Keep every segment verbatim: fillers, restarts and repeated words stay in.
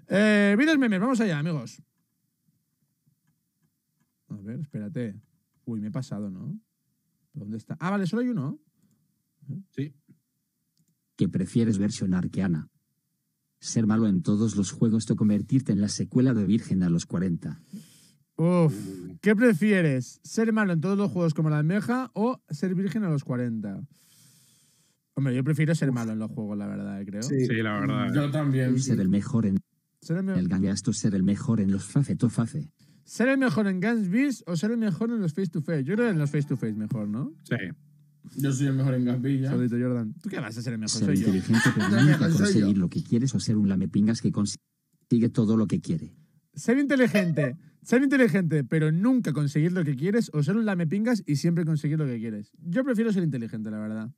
Eh, vídeos memes, vamos allá, amigos. A ver, espérate. Uy, me he pasado, ¿no? ¿Dónde está? Ah, vale, solo hay uno. Sí. ¿Qué prefieres versión arqueana? ¿Ser malo en todos los juegos o convertirte en la secuela de Virgen a los cuarenta? Uf, ¿qué prefieres? ¿Ser malo en todos los juegos como la almeja o ser virgen a los cuarenta? Hombre, yo prefiero ser malo en los juegos, la verdad, creo. Sí, sí la verdad. Yo también. Ser el mejor en Ser el, me el Gangasto, ser el mejor en los Face to Face. ¿Ser el mejor en Guns Beast o ser el mejor en los face to face? Yo creo que en los face to face mejor, ¿no? Sí. Yo soy el mejor en Gambilla. Solito, Jordan. ¿Tú qué vas a ser el mejor? Ser Soy yo. inteligente pero Soy nunca yo. conseguir lo que quieres o ser un lamepingas que consigue todo lo que quiere. Ser inteligente. Ser inteligente, pero nunca conseguir lo que quieres, o ser un lamepingas y siempre conseguir lo que quieres. Yo prefiero ser inteligente, la verdad.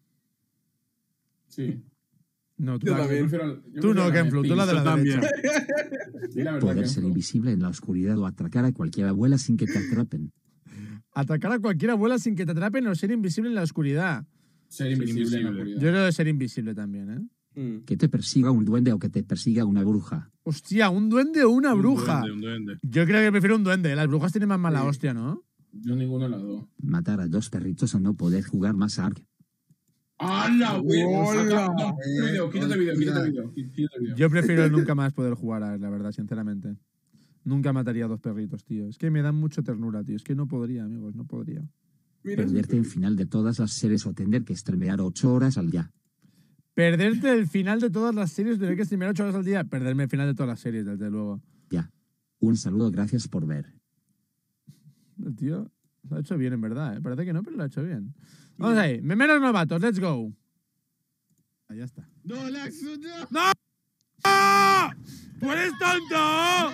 Sí. No, tú, Yo la- también. Prefiero- yo tú prefiero no, la Kenflu, tú la de la También. derecha. Sí, la verdad Poder que ser no. invisible en la oscuridad o atracar a cualquier abuela sin que te atrapen. Atacar a cualquier abuela sin que te atrapen o ser invisible en la oscuridad. Ser invisible, en la invisible. oscuridad. Yo creo que ser invisible también, ¿eh? Mm. Que te persiga un duende o que te persiga una bruja. Hostia, un duende o una Un bruja. duende, un duende. Yo creo que prefiero un duende. Las brujas tienen más mala Sí. hostia, ¿no? Yo ninguno de las dos. Matar a dos perritos o no poder jugar más a Ark. ¡Hala, güey! ¡Hola! No, quítate video, quítate video, quítate video. Quítate video. Yo prefiero nunca más poder jugar a la verdad, sinceramente. Nunca mataría a dos perritos, tío. Es que me dan mucha ternura, tío. Es que no podría, amigos, no podría. Mira, Perderte en final de todas las series o tener que streamear ocho horas al día. Perderte el final de todas las series, tener que streamear ocho horas al día. Perderme el final de todas las series, desde luego. Ya. Un saludo, gracias por ver. El tío lo ha hecho bien, en verdad, ¿eh? Parece que no, pero lo ha hecho bien. Vamos ahí. Memeros novatos, let's go. Ahí está. ¡No, Laxus, no! ¡No! ¡Ah! ¡Tú eres tonto!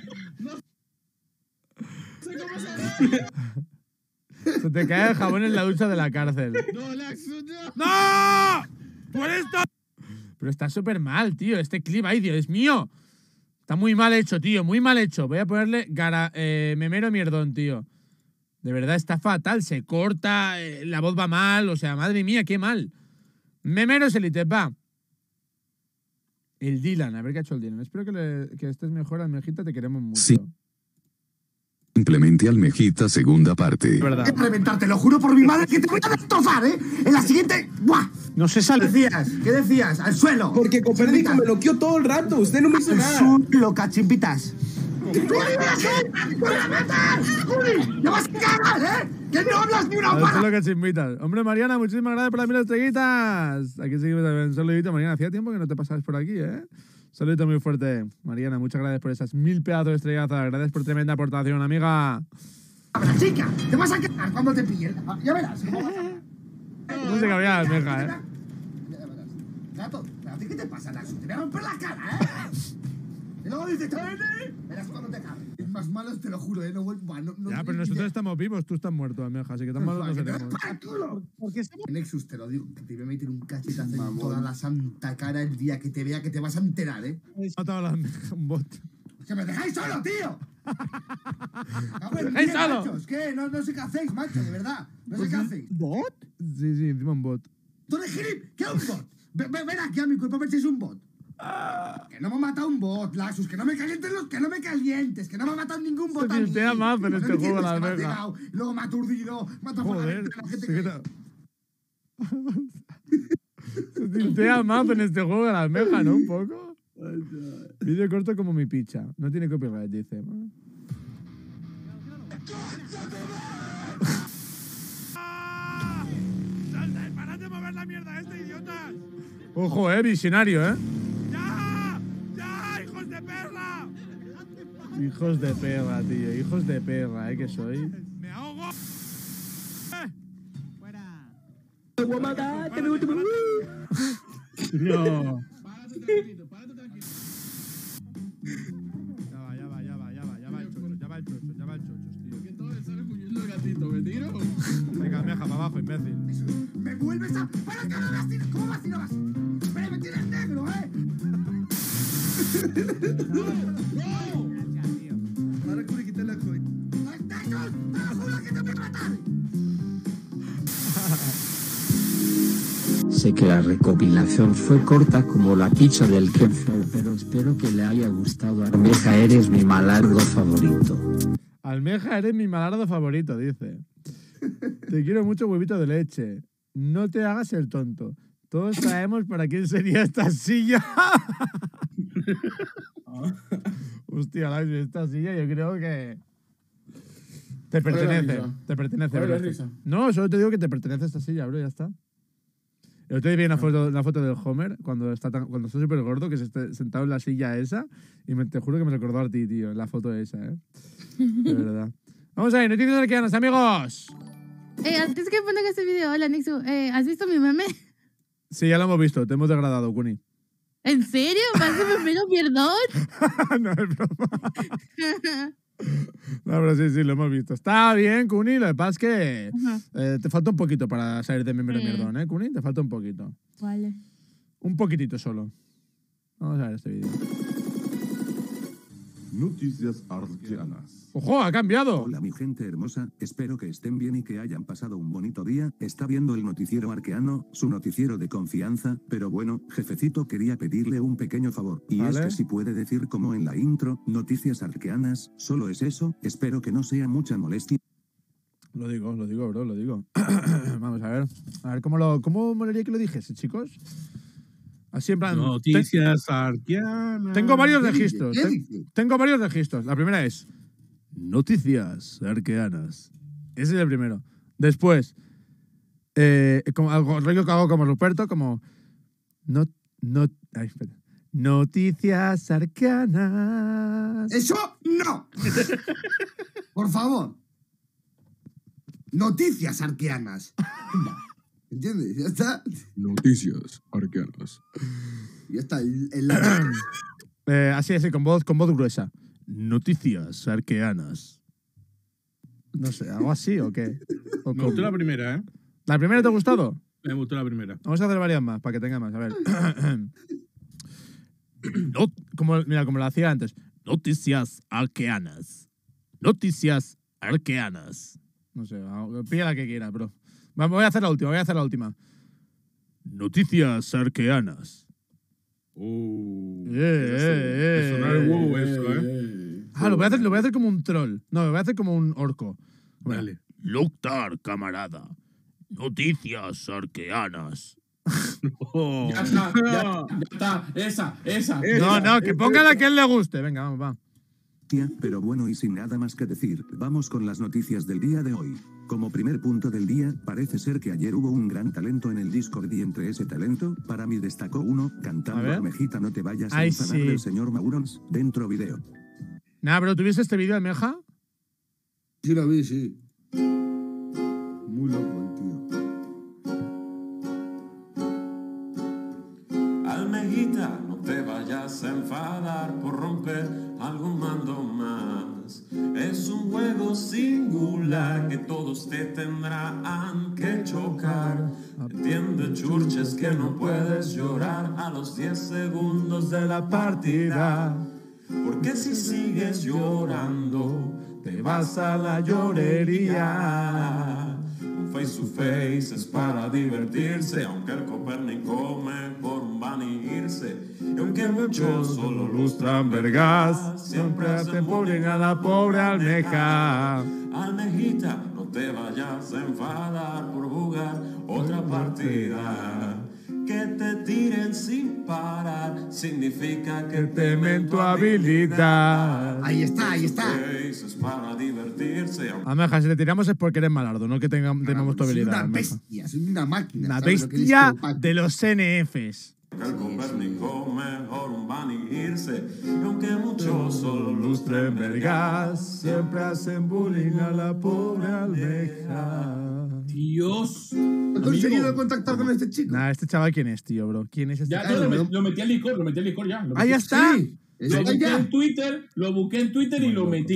Se te cae el jabón en la ducha de la cárcel. ¡No, Laxus, no! ¡No! ¡Tú eres tonto! Pero está súper mal, tío. Este clip, ay, Dios mío. Está muy mal hecho, tío. Muy mal hecho. Voy a ponerle gara, eh, memero mierdón, tío. De verdad, está fatal. Se corta, eh, la voz va mal. O sea, madre mía, qué mal. Memeros Elite, va. El Dylan, a ver qué ha hecho el Dylan. Espero que, le, que estés mejor, Almejita, te queremos mucho. Sí. Simplemente Almejita, segunda parte. Es verdad. Voy a reventarte, lo juro por mi madre que te voy a destrozar, ¿eh? En la siguiente... ¡Buah! No se ¿Qué sale. decías? ¿Qué decías? ¡Al suelo! Porque Copérnico me bloqueó todo el rato. Usted no me hizo ¡Al nada. suelo, cachimpitas! ¡Juli, ven a meter! ¡Juli! ¡Me vas a cagar, eh! ¡Que no hablas ni una Eso es palabra! lo que te invitas. Hombre, Mariana, muchísimas gracias por las mil estrellitas. Aquí seguimos también. Un saludito, Mariana. Hacía tiempo que no te pasabas por aquí, ¿eh? Saludito muy fuerte. Mariana, muchas gracias por esas mil pedazos de estrellazas. Gracias por tremenda aportación, amiga. ¡Chica! ¡Te vas a quedar cuando te pillen! ¡Ya verás! ¿Cómo vas a- ¿Cómo se cabía la almeja, eh? Ya verás. Gato, ¿a ti qué te pasa, Naxu? Te voy a romper la cara, ¿eh? Y luego dices, "Tony", verás cuando te cabe. Es más malo, te lo juro, ¿eh? No vuelvo a... No, no, Ya, pero nosotros estamos vivos, tú estás muerto, almeja, así que tan malos no seremos. Porque Nexus, te lo digo, que te voy a meter un cachetazo en toda la santa cara el día que te vea, que te vas a enterar, ¿eh? He matado a la almeja, un bot. ¡Que me dejáis solo, tío! A ver, ¡Dejáis ¿qué, solo! machos? ¿Qué? No, no sé qué hacéis, macho, de verdad. No sé qué hacéis. ¿Bot? Sí, sí, encima un bot. ¡Tú eres gilip! ¿Qué es un bot? Ven, ven, ven aquí a mi cuerpo a ver si es un bot. Que no me ha matado un bot, Laxus, que no me calientes los, que no me calientes, que no me ha matado ningún bot. Se a mí. tiltea más en No este entiendes juego, la que me ha almeja. pegado, luego me ha aturdido, me ha tocado la Joder, ventana, gente sí que que- te- Se tiltea más en este juego la almeja, ¿no? Un poco. Vídeo corto como mi picha. No tiene copyright, dice. ¡Parad de mover la mierda este, idiotas! Ojo, eh, visionario, eh. ¡Ya! ¡Ya, hijos de perra! Hijos de perra, tío. Hijos de perra, eh, que soy. ¡Me ahogo! ¡Fuera! No. Párate tranquilo, párate tranquilo. Ya va, ya va, ya va, ya va, ya va el chocho, ya va el chocho, ya va el chocho, tío. Que todo le sale huyendo el gatito, ¿me tiro? Venga, meja, para abajo, imbécil. Me vuelves a... ¡Para que no las tires! ¿Cómo vas y no vas? ¡Pero me tienes negro, eh! Ahora que me quité la coin. ¡Los negros! ¡Te lo juro que te voy a matar! Sé que la recopilación fue corta como la pizza del Kenflow, pero espero que le haya gustado. Almeja, eres mi malardo favorito. Almeja, eres mi malardo favorito, dice. Te quiero mucho, huevito de leche. No te hagas el tonto. Todos sabemos para quién sería esta silla. Hostia, Lax, esta silla yo creo que... Te ¿Cuál es la pertenece, risa? te pertenece. ¿Cuál es la bro. risa? No, solo te digo que te pertenece esta silla, bro, ya está. El otro día vi una foto, una foto del Homer cuando está tan, cuando está súper gordo, que se está sentado en la silla esa, y me, te juro que me recordó a ti, tío, la foto esa, ¿eh? De verdad. Vamos a ver, noticias arqueanas, amigos. Eh, antes que pongan este video, hola Nixu, eh, ¿has visto mi meme? Sí, ya lo hemos visto, te hemos degradado, Kuni. ¿En serio? ¿Vas a meme pierdón? No es broma. No, pero sí, sí, lo hemos visto. Está bien, Kuni, lo que pasa es que eh, te falta un poquito para salir de memero Sí. mierdón, ¿eh, Kuni? Te falta un poquito. Vale. Un poquitito solo. Vamos a ver este vídeo. Noticias arqueanas. ¡Ojo, ha cambiado! Hola mi gente hermosa, espero que estén bien y que hayan pasado un bonito día. Está viendo el noticiero arqueano, su noticiero de confianza, pero bueno, jefecito, quería pedirle un pequeño favor. Y es Vale. que si puede decir como en la intro, noticias arqueanas, solo es eso, espero que no sea mucha molestia. Lo digo, lo digo, bro, lo digo. Vamos a ver. A ver, ¿cómo, lo, cómo molaría que lo dijese, chicos? Así en plan... Noticias arqueanas. Tengo varios ¿Qué dice? registros. ¿Qué ten- dice? tengo varios registros. La primera es... Noticias arqueanas. Ese es el primero. Después... Eh, como algo rollo que hago como Ruperto, como... No, no, ay, espera. Noticias arqueanas. ¡Eso no! Por favor. Noticias arqueanas. ¿Entiendes? Ya está. Noticias arqueanas. Ya está. El, el- la- Eh, así, así, con voz, con voz gruesa. Noticias arqueanas. No sé, ¿algo así o qué? ¿O Me cómo? gustó la primera, ¿eh? ¿La primera te ha gustado? Me gustó la primera. Vamos a hacer varias más para que tenga más. A ver. No- como, mira, como lo hacía antes. Noticias arqueanas. Noticias arqueanas. No sé, pilla la que quiera, bro. Vamos, voy a hacer la última, voy a hacer la última. Noticias arqueanas. Uh, Eh, eh, me sonó eh, el huevo Eh, eso, ¿eh? eh. Ah, lo voy a hacer, lo voy a hacer como un troll. No, lo voy a hacer como un orco. Dale. Loctar, camarada. Noticias arqueanas. Oh. Ya está, ya, ya está. Esa, esa. No, no, que ponga la que a él le guste. Venga, vamos, va. Pero bueno, y sin nada más que decir, vamos con las noticias del día de hoy. Como primer punto del día, parece ser que ayer hubo un gran talento en el Discord y entre ese talento, para mí destacó uno, A cantando ver. Almejita no te vayas a Ay, enfadar sí. del señor Maurons, dentro video. Nah, bro, ¿tuviste este vídeo, Almeja? Sí, lo vi, sí. Muy loco el tío. Almejita, no te vayas a enfadar por romper algún mando más. Es un juego singular que todos te tendrán que chocar. Entiende, churches, que no puedes llorar a los diez segundos de la partida. Porque si sigues llorando, te vas a la llorería. Un face to face es para divertirse, aunque el Copérnico mejor van a irse. Y aunque muchos solo lustran vergas, siempre hacen bullying a la pobre almeja. Almejita, no te vayas a enfadar por jugar otra partida. Que te tiren sin parar significa que Temen tu habilidad. Ahí está, ahí está. face es para divertirse, aunque Almeja, si te tiramos es porque eres malardo, no que tengamos, tengamos tu Soy habilidad. una Almeja. bestia, soy una máquina. Una ¿sabes lo que es bestia telepático? de los N Fs. el Copérnico mejor van a irse. Y aunque muchos solo lustren vergas, siempre hacen bullying a la pobre almeja. Dios. ¿He conseguido contactar con este chico? Nah, este chaval, ¿quién es, tío, bro? ¿Quién es este Ya, chaval? no, lo, met- lo metí al licor, lo metí al licor ya. Lo ¡Ah, ya metí. está! Sí. Lo Está busqué ya. en Twitter, lo busqué en Twitter y lo metí.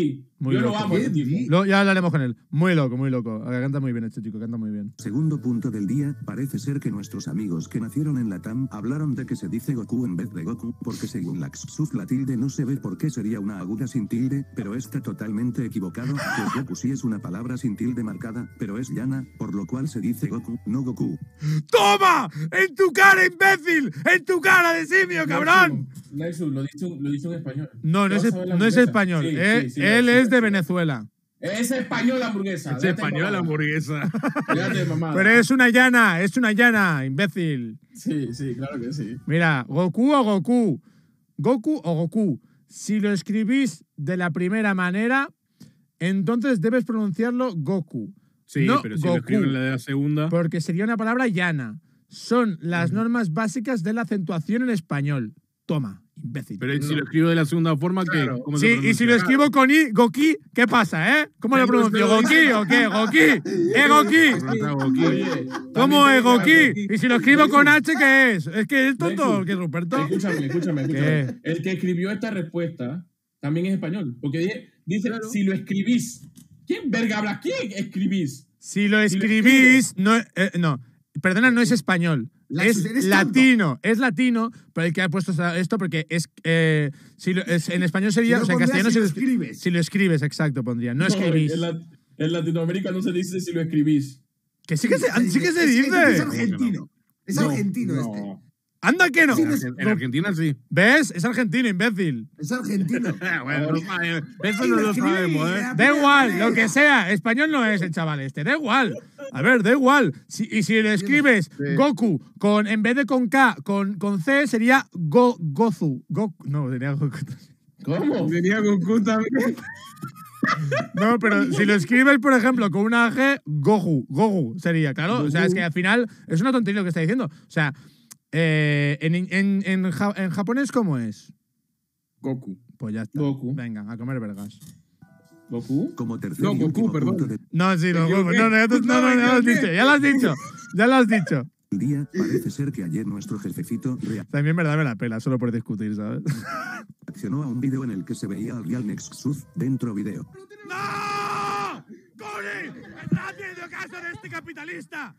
Muy Yo lo loco. amo, ese tipo. Lo- ya hablaremos con él. Muy loco, muy loco. Canta muy bien este chico, canta muy bien. Segundo punto del día, parece ser que nuestros amigos que nacieron en Latam hablaron de que se dice Goku en vez de Goku, porque según Laxsuf la tilde no se ve por qué sería una aguda sin tilde, pero está totalmente equivocado, pues Goku sí es una palabra sin tilde marcada, pero es llana, por lo cual se dice Goku, no Goku. ¡Toma! ¡En tu cara, imbécil! ¡En tu cara de simio, cabrón! Nexus, lo dicho, lo dicho en español. No, no es, Vas a ver la no es hamburguesa. español. Sí, eh, sí, sí, él sí, es sí, de sí. Venezuela. Es español la hamburguesa. Es déjate español la mamada. hamburguesa. Déjate mamada. Pero es una llana, es una llana, imbécil. Sí, sí, claro que sí. Mira, Goku o Goku. Goku o Goku. Si lo escribís de la primera manera, entonces debes pronunciarlo Goku. Sí, no pero si lo Goku, escriben la de la segunda. porque sería una palabra llana. Son las normas básicas de la acentuación en español. Toma, imbécil. Pero si lo escribo de la segunda forma, ¿qué? Claro. ¿Cómo se Sí, y pronuncia? si lo escribo con I, Goki, ¿qué pasa, eh? ¿Cómo lo Tengo pronuncio? este ¿Goki o qué? ¿Goki? ¿Eh, Goki? Pronuncia Goki. Oye, ¿Cómo también es te digo Goki? algo. Y si lo escribo con H, ¿qué es? ¿Es que es tonto Nexus, o qué, Ruperto? Escúchame, escúchame, escúchame. ¿Qué? El que escribió esta respuesta también es español. Porque dice, dice si lo escribís. ¿Quién verga habla? ¿Quién escribís? Si lo Si lo escribís, no, eh, no, perdona, no es español. La- Es eres tonto. latino, es latino, pero el que ha puesto esta- esto porque es, eh, si lo- es- en español sería, Si no o sea, en pondrías castellano si si lo lo escri- escribes. Si lo escribes, exacto, pondría. No escribís. En, la- en Latinoamérica no se dice si lo escribís. Que sí que se, sí que se Es- es- Es dice. argentino. Es No, argentino este. no. Anda que no. Sí, En es- Argen- en Argentina sí. ¿Ves? Es argentino, imbécil. Es argentino. Bueno, no sabe- eso Y no lo lo escribí, sabemos, ¿eh? la Da puta igual, madre. lo que sea. Español no es el chaval este, da igual. A ver, da igual. Si- y si lo escribes Goku con, en vez de con K, con, con C, sería Go, Gozu. Goku. No, sería Goku. ¿Cómo? Tenía Goku también. No, pero si lo escribes, por ejemplo, con una G, Goku. Goku sería, claro. O sea, es que al final es una tontería lo que está diciendo. O sea, eh, en, en, en, ja- en japonés, ¿cómo es? Goku. Pues ya está. Goku. Venga, a comer vergas. ¿Goku? Como tercer No, y Goku, último perdón. punto del No, sí, no, Me equivoqué. no, no, ya, te- no, no, ya lo has dicho, ya lo has dicho. Ya lo has dicho. día, parece ser que ayer nuestro jefecito También verdad me la pela, solo por discutir, ¿sabes? reaccionó a un video en el que se veía al Real Nexus dentro video. ¡No! ¡Cori! ¡Estás haciendo caso de este capitalista!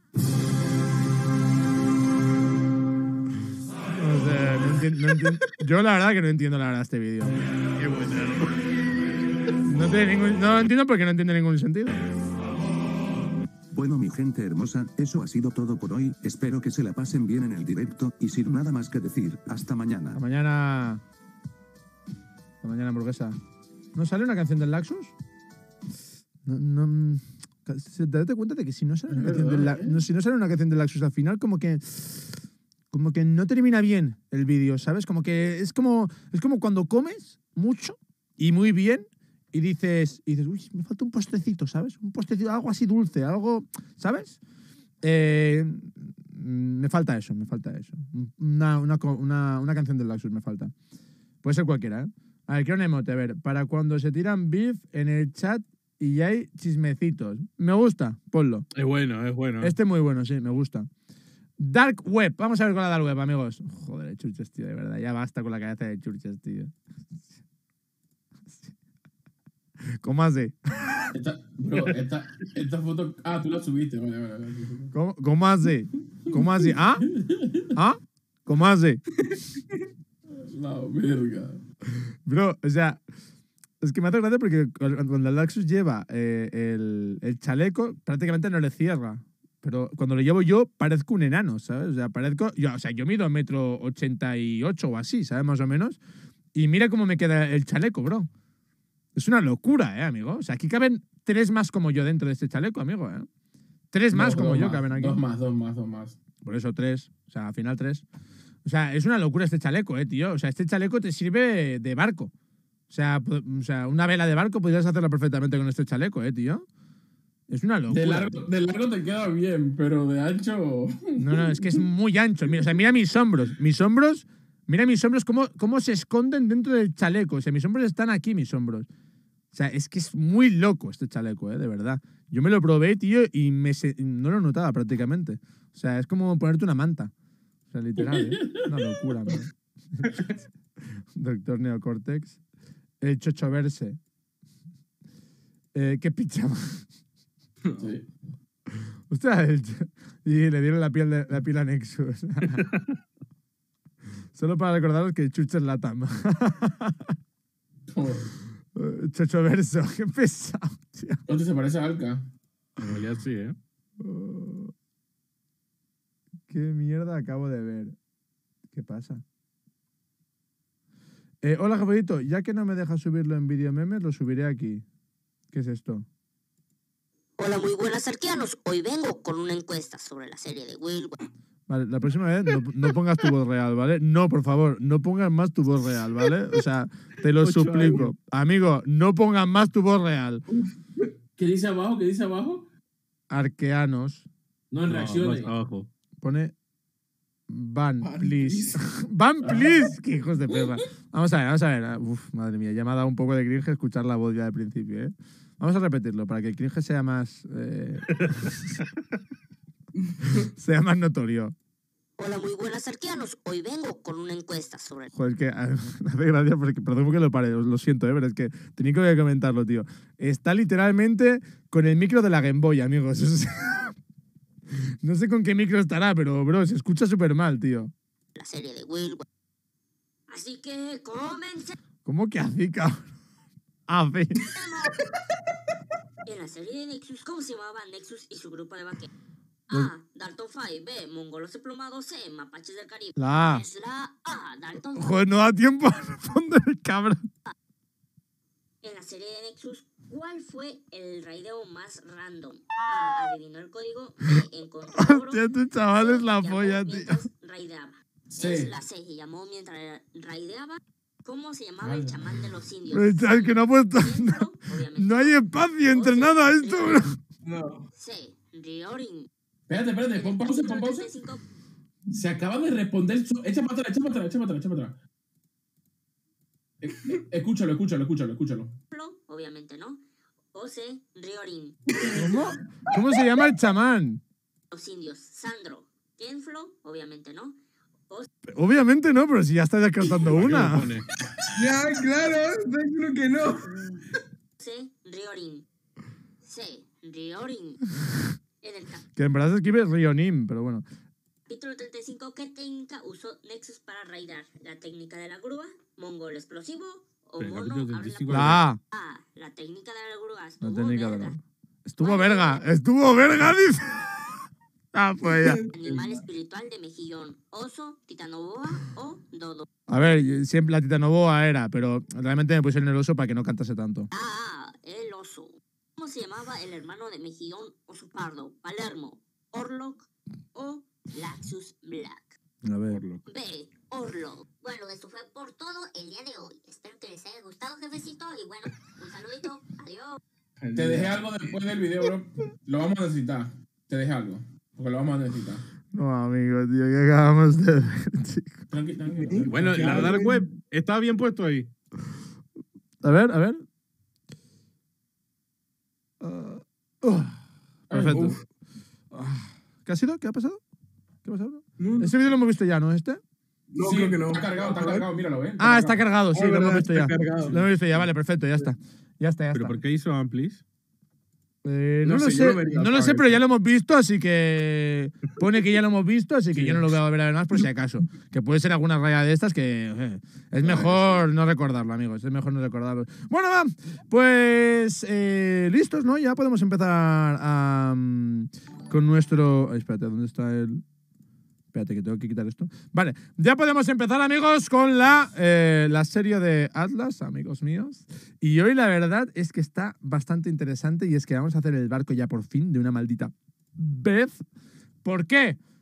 No sé, no entiendo, no entiendo. Yo la verdad que no entiendo la verdad este vídeo. Qué bueno. No, tiene ningún, no lo entiendo porque no entiende ningún sentido. Bueno mi gente hermosa, eso ha sido todo por hoy, espero que se la pasen bien en el directo, y sin nada más que decir, hasta mañana. Hasta mañana. Hasta mañana, hamburguesa. ¿No sale una canción del Laxus? No, no. ¿Te das cuenta de que si no sale una canción del, La- no, si no sale una canción del Laxus al final, como que. Como que no termina bien el vídeo, ¿sabes? Como que es como. Es como cuando comes mucho y muy bien. Y dices, y dices, uy, me falta un postrecito, ¿sabes? Un postrecito, algo así dulce, algo, ¿sabes? Eh, mm, me falta eso, me falta eso. Una, una, co- una, una canción del Laxus me falta. Puede ser cualquiera, ¿eh? A ver, quiero un emote, a ver. Para cuando se tiran beef en el chat y hay chismecitos. Me gusta, ponlo. Es bueno, es bueno. Este es muy bueno, sí, me gusta. Dark Web. Vamos a ver con la Dark Web, amigos. Joder, Churches, tío, de verdad. Ya basta con la cabeza de Churches, tío. ¿Cómo así? Esta, bro, esta, esta foto. Ah, tú la subiste. Vale, vale, vale. ¿Cómo, cómo así? ¿Cómo así? ¿Ah? ¿Ah? ¿Cómo así? La verga. Bro, o sea, es que me hace gracia porque cuando el Laxus lleva eh, el, el chaleco, prácticamente no le cierra. Pero cuando lo llevo yo, parezco un enano, ¿sabes? O sea, parezco. Yo, o sea, yo mido metro ochenta y ocho o así, ¿sabes? Más o menos. Y mira cómo me queda el chaleco, bro. Es una locura, ¿eh, amigo? O sea, aquí caben tres más como yo dentro de este chaleco, amigo, ¿eh? Tres más Dos, como dos yo más, caben aquí. Dos más, dos más, dos más. Por eso tres. O sea, al final tres. O sea, es una locura este chaleco, eh, tío. O sea, este chaleco te sirve de barco. O sea, po- o sea, una vela de barco podrías hacerla perfectamente con este chaleco, eh, tío. Es una locura. De largo, de largo te queda bien, pero de ancho. No, no, es que es muy ancho. Mira, o sea, mira mis hombros. Mis hombros, mira mis hombros cómo, cómo se esconden dentro del chaleco. O sea, mis hombros están aquí, mis hombros. O sea, es que es muy loco este chaleco, eh, de verdad. Yo me lo probé, tío, y me se- no lo notaba prácticamente. O sea, es como ponerte una manta. O sea, literal, ¿eh? Una locura, man. Doctor Neocortex. El chocho verse. Eh, ¿Qué pichama? Sí. Ostras, el- y le dieron la piel, de, la piel a Nexus. Solo para recordaros que Chucha es la Tam. Joder. Eh, Chocho verso, qué pesado, tío. Hostia, se parece a Alka. En realidad sí, ¿eh? Oh, qué mierda acabo de ver. ¿Qué pasa? Eh, hola, jeferito. Ya que no me deja subirlo en video memes, lo subiré aquí. ¿Qué es esto? Hola, muy buenas arqueanos. Hoy vengo con una encuesta sobre la serie de Will. Vale, la próxima vez no, no pongas tu voz real, ¿vale? No, por favor, no pongas más tu voz real, ¿vale? O sea, te lo Ocho suplico. años. Amigo, no pongas más tu voz real. ¿Qué dice abajo? ¿Qué dice abajo? Arqueanos. No, en No, reacciones. más abajo. Pone ban, please. Ban, please. Qué hijos de perra. Vamos a ver, vamos a ver. Uf, madre mía, ya me ha dado un poco de cringe escuchar la voz ya del principio, ¿eh? Vamos a repetirlo para que el cringe sea más... Eh, sea más notorio. Hola, muy buenas arqueanos. Hoy vengo con una encuesta sobre... Joder, es que ah, me hace gracia porque, perdón que lo pare, os lo siento, ¿eh? Pero es que tenía que comentarlo, tío. Está literalmente con el micro de la Game Boy, amigos. O sea, no sé con qué micro estará, pero, bro, se escucha súper mal, tío. la serie de Will. Así que comencemos. ¿Cómo que así, cabrón? Así. En la serie de Nexus, ¿cómo se llamaba Nexus y su grupo de vaqueros? A. Dalton Five. B. Mongolos diplomados. C. Mapaches del Caribe. La A. Es la A. Dalton Five. Joder, no da tiempo a responder, cabrón. En la serie de Nexus, ¿cuál fue el raideo más random? A. Adivinó el código. B. Encontró oro. Hostia, este chaval es la llamó polla, tío. mientras raideaba. Sí. Es la C. Se llamó mientras raideaba. ¿Cómo se llamaba el chamán de los indios? Pero, chaval, que no ha puesto... No, no hay espacio entre nada esto, bro. No. C. Riorin. Espérate, espérate, pon pausa, pon pausa. Se acaba de responder. so- Echa para atrás, echa para atrás, echa para atrás, echa para atrás. Eh, eh, Escúchalo, escúchalo, escúchalo, escúchalo. Obviamente no. O C. Riorin. ¿Cómo? ¿Cómo se llama el chamán? Los indios. Sandro. Kenflo. Obviamente no. O Obviamente no, pero si ya está descartando una. Ya, claro, está diciendo que no. C. Riorin. C. Riorin. En el Que en verdad se escribe Rionim, pero bueno. capítulo treinta y cinco, ¿qué técnica usó Nexus para raidar? ¿La técnica de la grúa? ¿Mongol explosivo? ¿O Pero el mono capítulo abre treinta y cinco la La A. puerta? A. La técnica de la grúa. La Estuvo técnica de verga. la... Estuvo verga, estuvo verga, dice. Ah, pues ya. Animal espiritual de mejillón. Oso, titanoboa o dodo. A ver, siempre la titanoboa era, pero realmente me puse en el oso para que no cantase tanto. A. El oso. ¿Cómo se llamaba el hermano de mejillón oso pardo? Palermo, Orlok o Laxus Black. A ver. B. Orlok. Bueno, esto fue por todo el día de hoy. Espero que les haya gustado, jefecito. Y bueno, un saludito. Adiós. Te dejé algo después del video, bro. Lo vamos a necesitar. Te dejé algo. Porque lo vamos a necesitar. No, amigo, tío, que acabamos de ver, chico. Tranqui, tranqui, tranqui. Bueno, la dark web está bien puesto ahí. A ver, a ver. Uh, uh, perfecto. Uf. Ah, ¿qué ha sido? ¿Qué ha pasado? ¿Qué ha pasado? No, Ese vídeo lo hemos visto ya, ¿no? ¿Este? no Sí, creo que no. Está cargado, está cargado, míralo, ¿ven? Ah, está cargado, sí, Ah, lo hemos verdad, visto está ya. cargado. Lo hemos visto ya, vale, perfecto, ya está. Ya está, ya ¿Pero está. por qué hizo Amplis? Eh, no, No lo sé, sé, yo lo vería no lo otra sé, vez. pero ya lo hemos visto, así que pone que ya lo hemos visto, así que yo no lo voy a volver a ver más por si acaso. Que puede ser alguna raya de estas que eh, es mejor no recordarlo, amigos, es mejor no recordarlo. Bueno, va, pues eh, listos, ¿no? Ya podemos empezar a, mm, con nuestro... Ay, espérate, ¿dónde está el...? Espérate, que tengo que quitar esto. Vale, ya podemos empezar, amigos, con la, eh, la serie de Atlas, amigos míos. Y hoy la verdad es que está bastante interesante y es que vamos a hacer el barco ya por fin de una maldita vez. ¿Por qué?